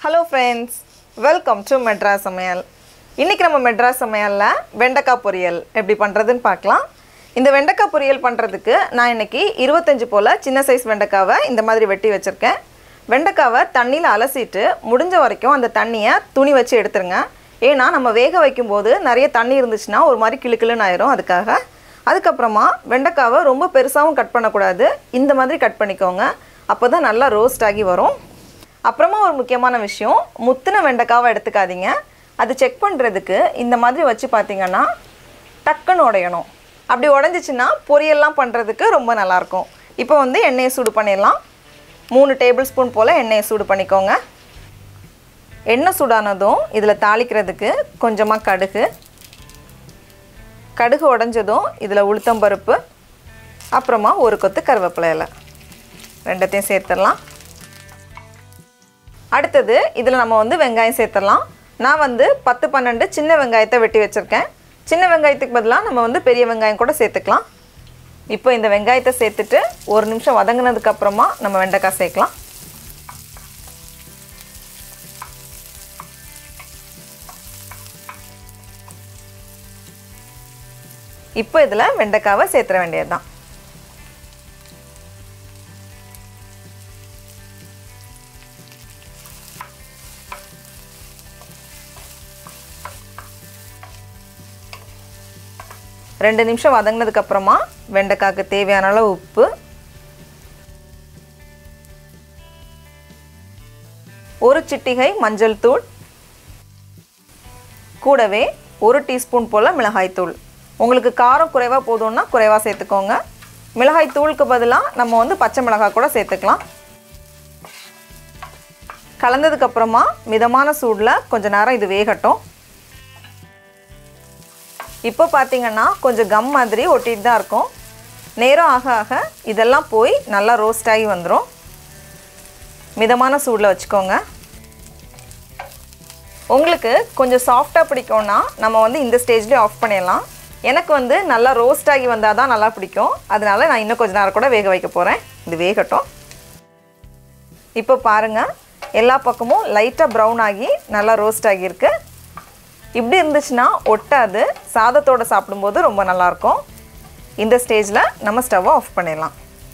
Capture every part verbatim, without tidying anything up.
Hello friends, welcome to Madras Samayal. இன்னைக்கு நம்ம மெட்ராஸ் சமையல்ல வெண்டைக்காய் பொரியல் எப்படி பண்றதுன்னு பார்க்கலாம். இந்த வெண்டைக்காய் பொரியல் பண்றதுக்கு நான் இன்னைக்கு இருபத்தஞ்சு போல சின்ன சைஸ் வெண்டைக்காவை இந்த மாதிரி வெட்டி வச்சிருக்கேன். வெண்டைக்காவை தண்ணில அலசிட்டு முடிஞ்ச வரைக்கும் அந்த தண்ணியை துணி வச்சு எடுத்துருங்க. ஏனா நம்ம வேக வைக்கும்போது நிறைய தண்ணி இருந்துச்சுனா ஒரு மாதிரி கிளுகிளுன்னு ஆயிரும் அதுக்காக. அதுக்கு அப்புறமா வெண்டைக்காவை ரொம்ப பெருசாவும் கட் பண்ண கூடாது. இந்த மாதிரி கட் பண்ணிக்கோங்க. அப்பதான் நல்லா ரோஸ்ட் ஆகி வரும். அப்புறமா ஒரு முக்கியமான விஷயம், முத்துன வெண்டைக்காவை எடுத்துக்காதீங்க. அது செக் பண்றதுக்கு இந்த மாதிரி வச்சு பாத்தீங்கன்னா டக்குன்னு உடையணும். அப்படி உடைஞ்சிச்சுனா பொரியல்லாம் பண்றதுக்கு ரொம்ப நல்லா இருக்கும். இப்போ வந்து எண்ணெயை சூடு பண்ணிடலாம். மூணு டேபிள் ஸ்பூன் போல எண்ணெயை சூடு பண்ணிக்கோங்க. எண்ணெய் சூடானதும் இதுல தாளிக்கிறதுக்கு கொஞ்சமா கடுகு. கடுகு உடைஞ்சதும் இதுல உளுத்தம் பருப்பு, அப்புறமா ஒரு கொத்து கறிவேப்பிலை இலை ரெண்டத்தையும் சேர்த்துடலாம். அடுத்தது இதுல நம்ம வந்து வெங்காயம் சேர்த்துடலாம். நான் வந்து பத்து பன்னெண்டு சின்ன வெங்காயத்தை வெட்டி வச்சிருக்கேன். சின்ன வெங்காயத்துக்கு பதிலாக நம்ம வந்து பெரிய வெங்காயம் கூட சேர்த்துக்கலாம். இப்போ இந்த வெங்காயத்தை சேர்த்துட்டு ஒரு நிமிஷம் வதங்கினதுக்கு அப்புறமா நம்ம வெண்டைக்காய் சேர்க்கலாம். இப்போ இதுல வெண்டைக்காவை சேர்த்துற வேண்டியதுதான். ரெண்டு நிமிஷம் வதங்கினதுக்கு அப்புறமா வெண்டைக்காய்க்கு தேவையான அளவு உப்பு, ஒரு சிட்டிகை மஞ்சள் தூள், கூடவே ஒரு டீஸ்பூன் போல மிளகாய் தூள். உங்களுக்கு காரம் குறைவா போதும்னா குறைவா சேர்த்துக்கோங்க. மிளகாய் தூளுக்கு பதிலாக நம்ம வந்து பச்சை மிளகாய் கூட சேர்த்துக்கலாம். கலந்ததுக்கு அப்புறமா மிதமான சூடுல கொஞ்ச நேரம் இது வேகட்டும். இப்போ பாத்தீங்கன்னா கொஞ்சம் கம் மாதிரி ஒட்டிட்டு தான் இருக்கும். நேரம் ஆக ஆக இதெல்லாம் போய் நல்லா ரோஸ்ட் ஆகி வந்துரும். மிதமான சூடுல வச்சுக்கோங்க. உங்களுக்கு கொஞ்சம் சாஃப்ட்டா பிடிக்கும்னா நம்ம வந்து இந்த ஸ்டேஜ்லயே ஆஃப் பண்ணிடலாம். எனக்கு வந்து நல்லா ரோஸ்ட் ஆகி வந்தாதான் நல்லா பிடிக்கும். அதனால நான் இன்னும் கொஞ்ச நேரம் கூட வேக வைக்க போறேன். இது வேகட்டும். இப்போ பாருங்க எல்லா பக்கமும் லைட்டா பிரவுன் ஆகி நல்லா ரோஸ்ட் ஆகி இருக்கு. இப்படி இருந்துச்சுனா ஒட்டாது. சாதத்தோட சாப்பிடும்போது ரொம்ப நல்லா இருக்கும். இந்த ஸ்டேஜ்ல நம்ம ஸ்டவ் ஆஃப் பண்ணிடலாம்.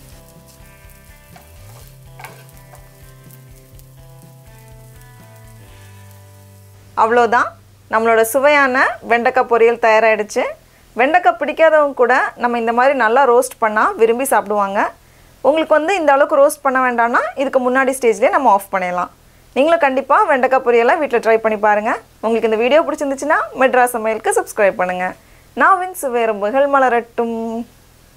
அவ்வளோதான், நம்மளோட சுவையான வெண்டைக்காய் பொரியல் தயாராகிடுச்சு. வெண்டைக்காய் பிடிக்காதவங்க கூட நம்ம இந்த மாதிரி நல்லா ரோஸ்ட் பண்ணால் விரும்பி சாப்பிடுவாங்க. உங்களுக்கு வந்து இந்த அளவுக்கு ரோஸ்ட் பண்ண வேண்டாம்னா இதுக்கு முன்னாடி ஸ்டேஜ்லேயே நம்ம ஆஃப் பண்ணிடலாம். நீங்களும் கண்டிப்பாக வெண்டைக்காய் பொரியலை வீட்டில் ட்ரை பண்ணி பாருங்கள். உங்களுக்கு இந்த வீடியோ பிடிச்சிருந்துச்சுன்னா மெட்ராஸ் சமையலுக்கு சப்ஸ்கிரைப் பண்ணுங்கள். நாவின் சுவை எறும்புகள் மலரட்டும்.